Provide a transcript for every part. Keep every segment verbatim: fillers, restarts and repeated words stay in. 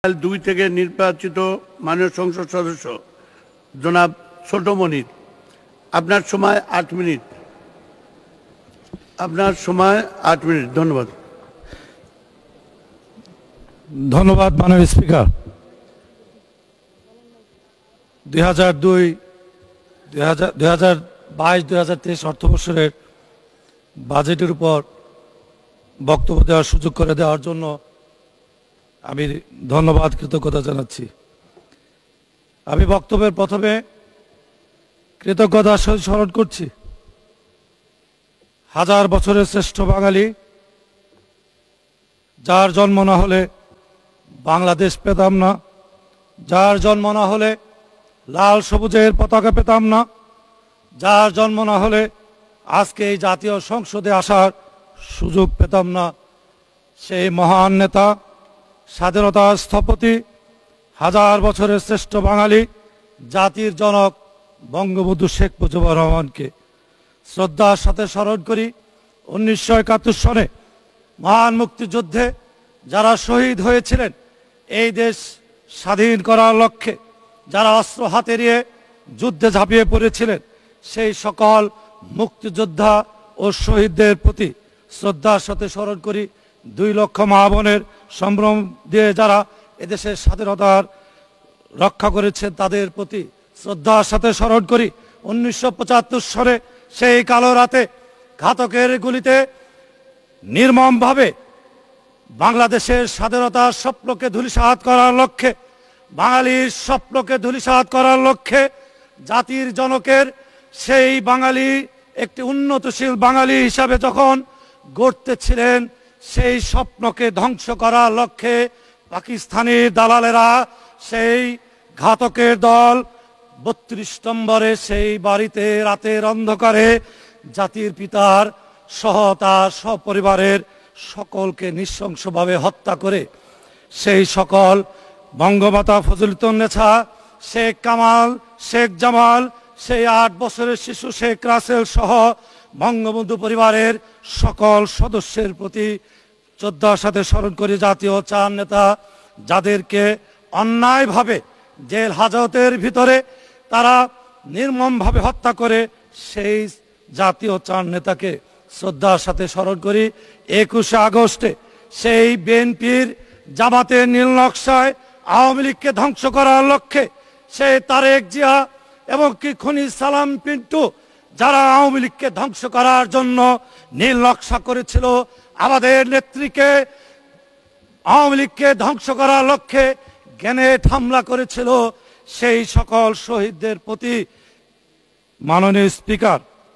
দুই থেকে নির্বাচিত মাননীয় সংসদ সদস্য জনাব ছোট মনির, আপনার সময় আট মিনিট। আপনার সময় আট মিনিট। ধন্যবাদ। ধন্যবাদ মাননীয় স্পিকার। দুই হাজার দুই দুই হাজার দুই হাজার বাইশ দুই হাজার তেইশ অর্থ বছরের বাজেটের উপর বক্তব্য দেওয়ার সুযোগ করে দেওয়ার জন্য আমি ধন্যবাদ কৃতজ্ঞতা জানাচ্ছি। আমি বক্তব্যের প্রথমে কৃতজ্ঞতার সহিত স্মরণ করছি হাজার বছরের শ্রেষ্ঠ বাঙালি, যার জন্ম না হলে বাংলাদেশ পেতাম না, যার জন্ম না হলে লাল সবুজের পতাকা পেতাম না, যার জন্ম না হলে আজকে এই জাতীয় সংসদে আসার সুযোগ পেতাম না, সেই মহান নেতা, স্বাধীনতার স্থপতি, হাজার বছরের শ্রেষ্ঠ বাঙালি, জাতির জনক বঙ্গবন্ধু শেখ মুজিবুর রহমানকে শ্রদ্ধার সাথে স্মরণ করি। উনিশশো একাত্তর সনে মহান মুক্তিযুদ্ধে যারা শহীদ হয়েছিলেন, এই দেশ স্বাধীন করার লক্ষ্যে যারা অস্ত্র হাতে নিয়ে যুদ্ধে ঝাঁপিয়ে পড়েছিলেন, সেই সকল মুক্তিযোদ্ধা ও শহীদদের প্রতি শ্রদ্ধার সাথে স্মরণ করি। দুই লক্ষ মা বোনের সম্ভ্রম দিয়ে যারা এদেশের স্বাধীনতার রক্ষা করেছেন, তাদের প্রতি শ্রদ্ধার সাথে স্মরণ করি। উনিশশো পঁচাত্তর সনে সেই কালো রাতে ঘাতকের গুলিতে নির্মমভাবে বাংলাদেশের স্বাধীনতার স্বপ্নকে ধূলিসাৎ করার লক্ষ্যে, বাঙালির স্বপ্নকে ধূলিসাৎ করার লক্ষ্যে, জাতির জনকের সেই বাঙালি একটি উন্নতশীল বাঙালি হিসাবে যখন গড়তেছিলেন, সেই স্বপ্নকে ধ্বংস করার লক্ষ্যে পাকিস্তানি দালালেরা, সেই ঘাতকের দল বত্রিশ নম্বরে সেই বাড়িতে রাতের অন্ধকারে জাতির পিতার সহ তার সপরিবারের সকলকে নৃশংসভাবে হত্যা করে সেই সকল বঙ্গমাতা ফজলিতুন্নেছা, শেখ কামাল, শেখ জামাল, সেই আট বছরের শিশু শেখ রাসেল সহ বঙ্গবন্ধু পরিবারের সকল সদস্যের প্রতি শ্রদ্ধার সাথে স্মরণ করি। জাতীয় চার নেতা যাদেরকে অন্যায়ভাবে জেল হাজতের ভিতরে তারা নির্মমভাবে হত্যা করে, সেই জাতীয় চার নেতাকে শ্রদ্ধার সাথে স্মরণ করি। একুশে আগস্টে সেই বিএনপির জামাতের নীল নকশায় আওয়ামী লীগকে ধ্বংস করার লক্ষ্যে সেই তারেক জিয়া এবং কি খনি সালাম পিন্টু, যারা আওয়ামী লীগকে ধ্বংস করার জন্য নীল নকশা করেছিল, আমাদের নেত্রীকে আওয়ামী লীগকে ধ্বংস করার লক্ষ্যে গ্রেনেড হামলা করেছিল, সেই সকল শহীদদের প্রতি মাননীয় স্পিকার,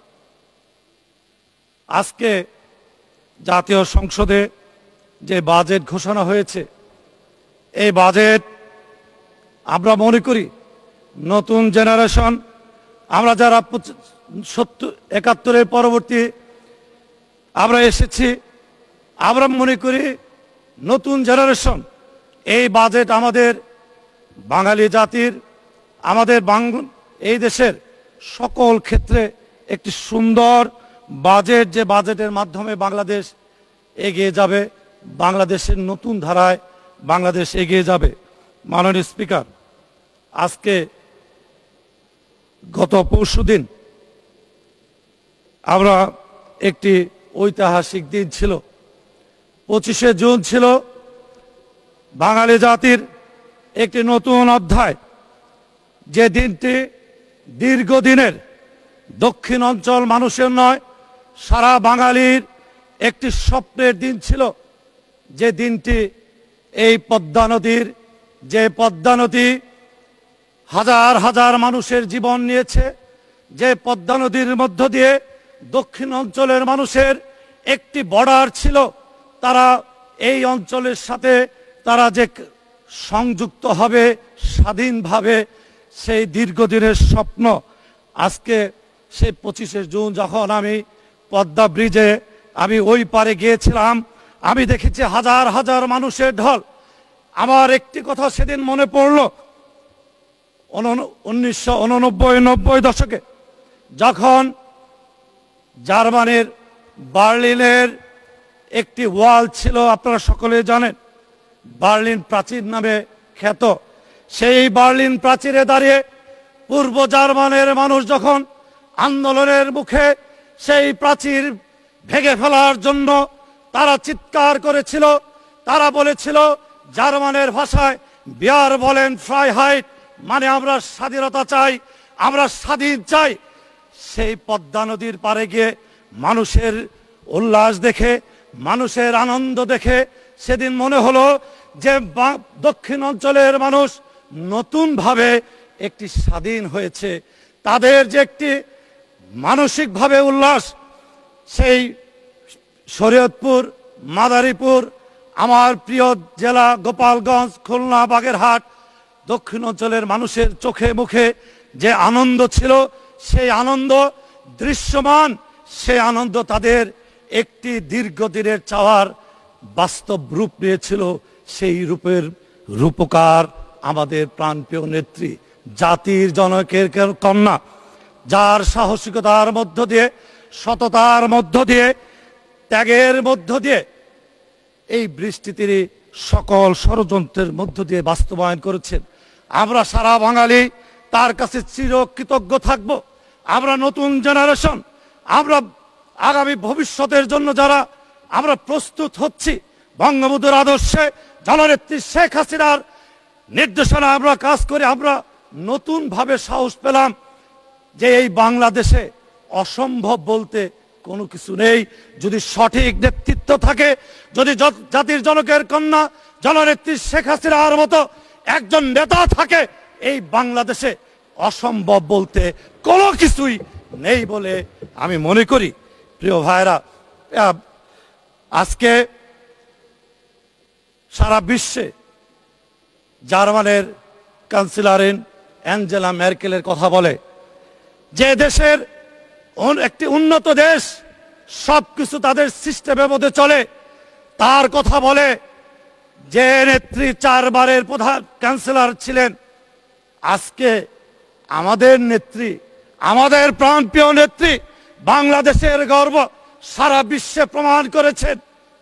আজকে জাতীয় সংসদে যে বাজেট ঘোষণা হয়েছে, এই বাজেট আমরা মনে করি নতুন জেনারেশন, আমরা যারা সত্তর একাত্তরের পরবর্তী আমরা এসেছি, আমরা মনে করি নতুন জেনারেশন এই বাজেট আমাদের বাঙালি জাতির, আমাদের এই দেশের সকল ক্ষেত্রে একটি সুন্দর বাজেট, যে বাজেটের মাধ্যমে বাংলাদেশ এগিয়ে যাবে, বাংলাদেশের নতুন ধারায় বাংলাদেশ এগিয়ে যাবে। মাননীয় স্পিকার, আজকে গত পরশুদিন আমরা একটি ঐতিহাসিক দিন ছিল, পঁচিশে জুন ছিল বাঙালি জাতির একটি নতুন অধ্যায়, যে দিনটি দীর্ঘদিনের দক্ষিণ অঞ্চল মানুষের নয়, সারা বাঙালির একটি স্বপ্নের দিন ছিল। যে দিনটি এই পদ্মা নদীর, যে পদ্মা নদী হাজার হাজার মানুষের জীবন নিয়েছে, যে পদ্মা নদীর মধ্য দিয়ে দক্ষিণ অঞ্চলের মানুষের একটি বর্ডার ছিল, তারা এই অঞ্চলের সাথে তারা যে সংযুক্ত হবে স্বাধীনভাবে, সেই দীর্ঘদিনের স্বপ্ন আজকে সেই পঁচিশে জুন যখন আমি পদ্মা ব্রিজে আমি ওই পারে গিয়েছিলাম, আমি দেখেছি হাজার হাজার মানুষের ঢল। আমার একটি কথা সেদিন মনে পড়ল, উনিশশো উননব্বই নব্বই দশকে যখন জার্মানির বার্লিনের একটি ওয়াল ছিল, আপনারা সকলে জানেন, বার্লিন প্রাচীর নামে খ্যাত সেই বার্লিন প্রাচীরে দাঁড়িয়ে পূর্ব জার্মানের মানুষ যখন আন্দোলনের মুখে সেই প্রাচীর ভেঙে ফেলার জন্য তারা চিৎকার করেছিল, তারা বলেছিল জার্মানের ভাষায় বিয়ার বলেন ফ্রাইহাইট, মানে আমরা স্বাধীনতা চাই, আমরা স্বাধীন চাই। সেই পদ্মা নদীর পাড়ে গিয়ে মানুষের উল্লাস দেখে, মানুষের আনন্দ দেখে সেদিন মনে হলো যে দক্ষিণ অঞ্চলের মানুষ নতুনভাবে একটি স্বাধীন হয়েছে। তাদের যে একটি মানসিকভাবে উল্লাস, সেই শরীয়তপুর, মাদারীপুর, আমার প্রিয় জেলা গোপালগঞ্জ, খুলনা, বাগেরহাট, দক্ষিণ অঞ্চলের মানুষের চোখে মুখে যে আনন্দ ছিল, সেই আনন্দ দৃশ্যমান, সেই আনন্দ তাদের একটি দীর্ঘদিনের চাওয়ার বাস্তব রূপ নিয়েছিল। সেই রূপের রূপকার আমাদের প্রাণপ্রিয় নেত্রী, জাতির জনকের কন্যা, যার সাহসিকতার মধ্য দিয়ে, সততার মধ্য দিয়ে, ত্যাগের মধ্য দিয়ে এই বৃষ্টি তিনি সকল ষড়যন্ত্রের মধ্য দিয়ে বাস্তবায়ন করেছেন। আমরা সারা বাঙালি তার কাছে চিরকৃতজ্ঞ থাকব। আমরা নতুন জেনারেশন, আমরা আগামী ভবিষ্যতের জন্য যারা আমরা প্রস্তুত হচ্ছি, বঙ্গবন্ধুর আদর্শে জননেত্রী শেখ হাসিনার নির্দেশনা আমরা কাজ করে আমরা নতুনভাবে সাহস পেলাম যে এই বাংলাদেশে অসম্ভব বলতে কোনো কিছু নেই। যদি সঠিক নেতৃত্ব থাকে, যদি জাতির জনকের কন্যা জননেত্রী শেখ হাসিনার মতো একজন নেতা থাকে, এই বাংলাদেশে অসম্ভব বলতে কোনো কিছুই নেই বলে আমি মনে করি। প্রিয় ভাইরা, আজকে সারা বিশ্বে জার্মানের চ্যান্সেলর অ্যাঞ্জেলা মেরকেলের কথা বলে, যে দেশের একটি উন্নত দেশ, সবকিছু তাদের সিস্টেমের মধ্যে চলে, তার কথা বলে। যে নেত্রী চারবারের প্রধান চ্যান্সেলর ছিলেন, আজকে আমাদের নেত্রী, আমাদের প্রাণপ্রিয় নেত্রী, বাংলাদেশের গর্ব, সারা বিশ্বে প্রমাণ করেছেন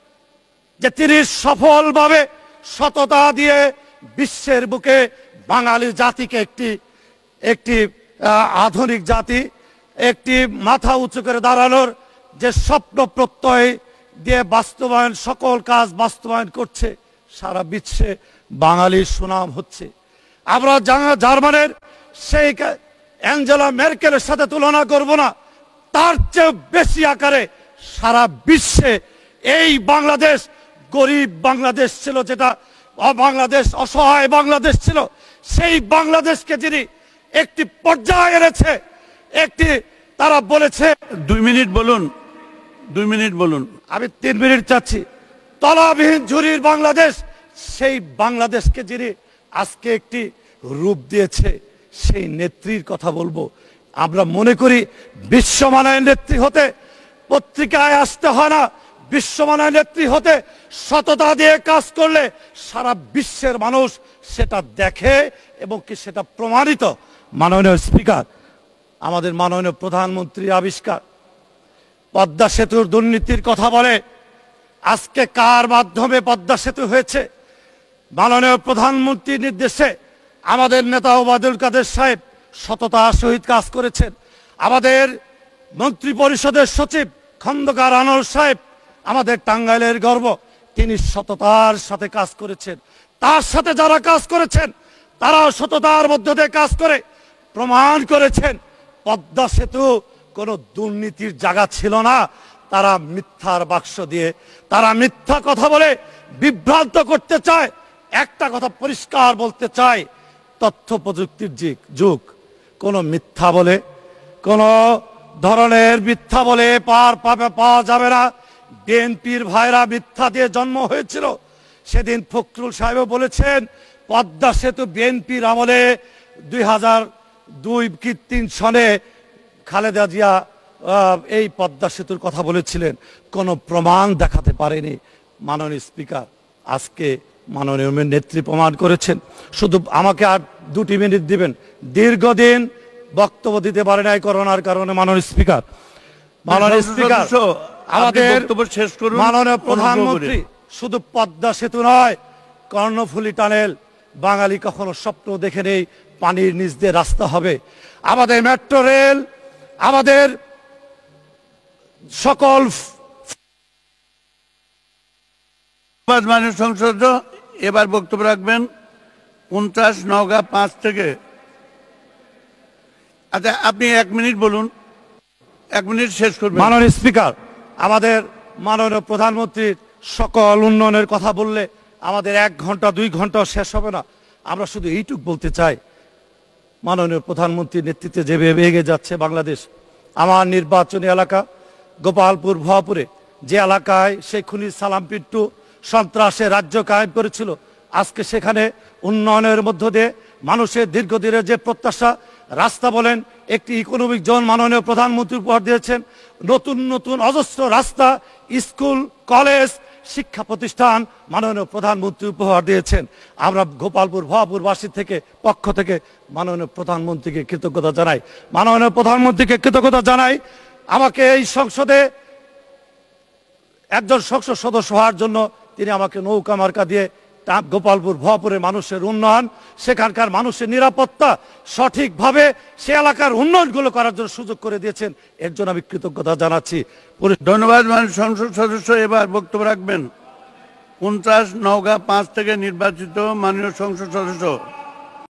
যে তিনি সফলভাবে সততা দিয়ে বিশ্বের বুকে বাঙালি জাতিকে একটি একটি আধুনিক জাতি, একটি মাথা উঁচু করে দাঁড়ানোর যে স্বপ্ন প্রত্যয় দিয়ে বাস্তবায়ন, সকল কাজ বাস্তবায়ন করছে। সারা বিশ্বে বাঙালির সুনাম হচ্ছে। আমরা জার্মানের সেই অ্যাঞ্জেলা মেরকেলের সাথে তুলনা করব না, তার চেয়ে বেশি আকারে সারা বিশ্বে এই বাংলাদেশ, গরিব বাংলাদেশ ছিল, যেটা বাংলাদেশ অসহায় বাংলাদেশ ছিল, সেই বাংলাদেশকে যিনি একটি পর্যায়ে এনেছে, একটি তারা বলেছে। দুই মিনিট বলুন, দুই মিনিট বলুন। আমি তিন মিনিট চাচ্ছি। তলাবিহীন ঝুরির বাংলাদেশ, সেই বাংলাদেশকে যিনি আজকে একটি রূপ দিয়েছে, সেই নেত্রীর কথা বলবো। আমরা মনে করি বিশ্বমানের নেত্রী হতে পত্রিকায় আসতে হয় না, বিশ্বমানের নেত্রী হতে সততা দিয়ে কাজ করলে সারা বিশ্বের মানুষ সেটা দেখে এবং কি সেটা প্রমাণিত। মাননীয় স্পিকার, আমাদের মাননীয় প্রধানমন্ত্রী আবিষ্কার পদ্মা সেতুর দুর্নীতির কথা বলে। আজকে কার মাধ্যমে পদ্মা সেতু হয়েছে? মাননীয় প্রধানমন্ত্রীর নির্দেশে আমাদের নেতা ওবায়দুল কাদের সাহেব সততার সহিত কাজ করেছেন। আমাদের মন্ত্রী পরিষদের সচিব খন্দকার আনোয়ার সাহেব, আমাদের টাঙ্গাইলের গর্ব, তিনি সততার সাথে কাজ করেছেন। তার সাথে যারা কাজ করেছেন তারাও সততার মধ্য দিয়ে কাজ করে প্রমাণ করেছেন পদ্মা সেতু কোনো দুর্নীতির জায়গা ছিল না। তারা মিথ্যার বাক্স দিয়ে, তারা মিথ্যা কথা বলে বিভ্রান্ত করতে চায়। একটা কথা পরিষ্কার বলতে চাই, তথ্য প্রযুক্তির যুগ, কোন মিথ্যা বলে, কোন ধরনের মিথ্যা বলে পার পাবে পাওয়া যাবে না। বিএনপির ভাইরা মিথ্যা দিয়ে জন্ম হয়েছিল। সেদিন ফখরুল সাহেব বলেছেন পদ্মা সেতু বিএনপির আমলে দুই হাজার দুই কি তিন সনে খালেদা জিয়া এই পদ্মা সেতুর কথা বলেছিলেন, কোনো প্রমাণ দেখাতে পারেনি। মাননীয় স্পিকার, আজকে মাননীয় নেত্রী প্রমাণ করেছেন। শুধু আমাকে আর দুটি মিনিট দিবেন, দীর্ঘদিন বক্তব্য দিতে পারে নাই করোনার কারণে। মাননীয় স্পিকার, মাননীয় স্পিকার, আমাদের শেষ করুন। মাননীয় প্রধানমন্ত্রী শুধু পদ্মা সেতু নয়, কর্ণফুলী টানেল, বাঙালি কখনো স্বপ্ন দেখে নেই পানির নিচ দিয়ে রাস্তা হবে। আমাদের মেট্রো রেল, আমাদের সকল মাননীয় সংসদ এবার বক্তব্য রাখবেন উনত্রিশ নওগাঁ পাঁচ থেকে। আচ্ছা, আপনি এক মিনিট বলুন, এক মিনিট শেষ করবেন। মাননীয় স্পিকার, আমাদের মাননীয় প্রধানমন্ত্রীর সকল উন্নয়নের কথা বললে আমাদের এক ঘন্টা দুই ঘন্টা শেষ হবে না। আমরা শুধু এইটুক বলতে চাই, মাননীয় প্রধানমন্ত্রীর নেতৃত্বে যেভাবে এগিয়ে যাচ্ছে বাংলাদেশ, আমার নির্বাচনী এলাকা গোপালপুর ভুয়াপুরে যে এলাকায় শেখ খুনি সালাম পিন্টু সন্ত্রাসের রাজ্য কায়েম করেছিল, আজকে সেখানে উন্নয়নের মধ্য দিয়ে মানুষের দীর্ঘদিনের যে প্রত্যাশা, রাস্তা বলেন, একটি ইকোনমিক জোন মাননীয় প্রধানমন্ত্রী উপহার দিয়েছেন, নতুন নতুন অজস্র রাস্তা, স্কুল, কলেজ, শিক্ষা প্রতিষ্ঠান মাননীয় প্রধানমন্ত্রী উপহার দিয়েছেন। আমরা গোপালপুর ভুয়াপুরবাসী থেকে পক্ষ থেকে মাননীয় প্রধানমন্ত্রীকে কৃতজ্ঞতা জানাই, মাননীয় প্রধানমন্ত্রীকে কৃতজ্ঞতা জানাই। আমাকে এই সংসদে একজন সংসদ সদস্য হওয়ার জন্য তিনি আমাকে নৌকা মার্কা দিয়ে গোপালপুর ভুয়াপুরের মানুষের উন্নয়ন, সেখানকার মানুষের নিরাপত্তা, সঠিকভাবে সে এলাকার উন্নয়নগুলো করার জন্য সুযোগ করে দিয়েছেন। এর জন্য আমি কৃতজ্ঞতা জানাচ্ছি। ধন্যবাদ। মাননীয় সংসদ সদস্য এবার বক্তব্য রাখবেন উনত্রিশ নওগাঁ পাঁচ থেকে নির্বাচিত মাননীয় সংসদ সদস্য